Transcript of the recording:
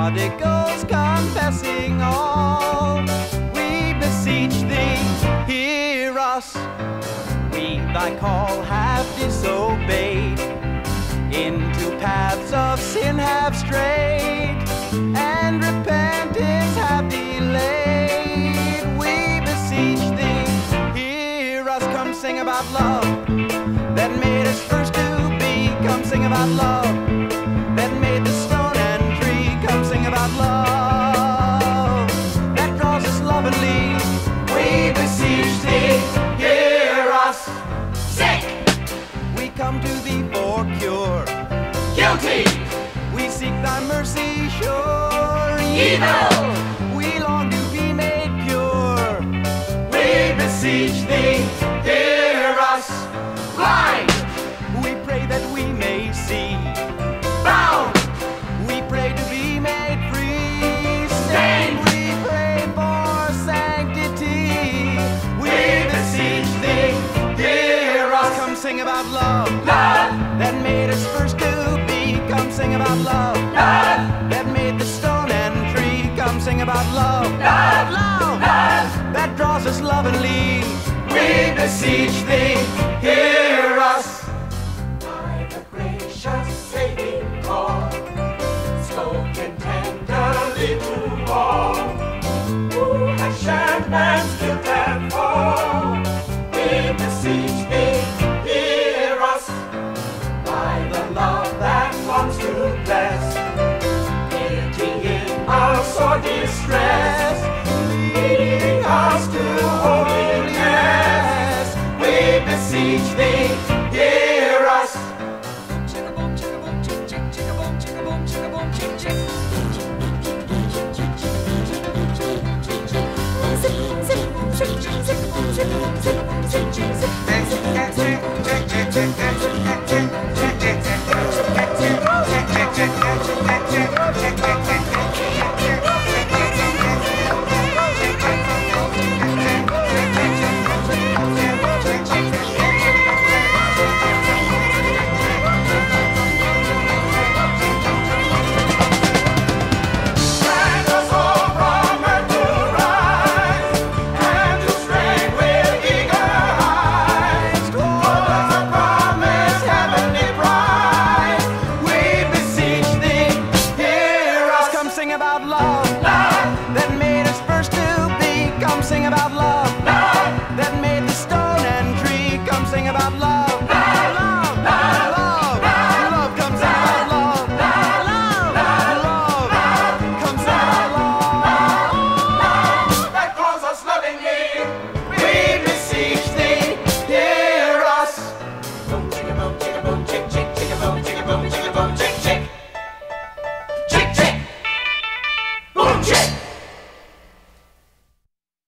prodigals confessing all. We beseech thee, hear us. We thy call have disobeyed, into paths of sin have strayed, and repentance have delayed. We beseech thee, hear us. Come sing about love that made us first to be. Come sing about love that made the stone and tree. Come sing about love that draws us lovingly. We beseech thee, hear us. Sick, We come to thee for cure. guilty, We seek thy mercy sure. evil. We long to be made pure. We beseech thee, hear us. Blind, We pray that we may see. bound, We pray to be made free. Stained. We pray for sanctity. we beseech thee, hear us. Come sing about love Love, that made us first to be. Come sing about love love, that made the stone and tree. Come sing about love, love, love love. that draws us lovingly. We beseech thee, hear us. By the gracious saving call, spoken tenderly to all who have shared man's guilt and fall. We beseech thee, hear us. By the love that longs to bless, pitying our sore distress, leading us to holiness. We beseech thee, hear us. Grant us all from earth to rise, and to strain with eager eyes towards the promised heavenly prize. We beseech thee, hear us. Come sing about love Love, that made us first to be. Come sing about love love, that made the stone and tree. Come sing about love, love, love, love. Love, come sing about love, love, love. Come sing about love. that calls us lovingly. We beseech thee, hear us. Boom, chicka, boom, chick,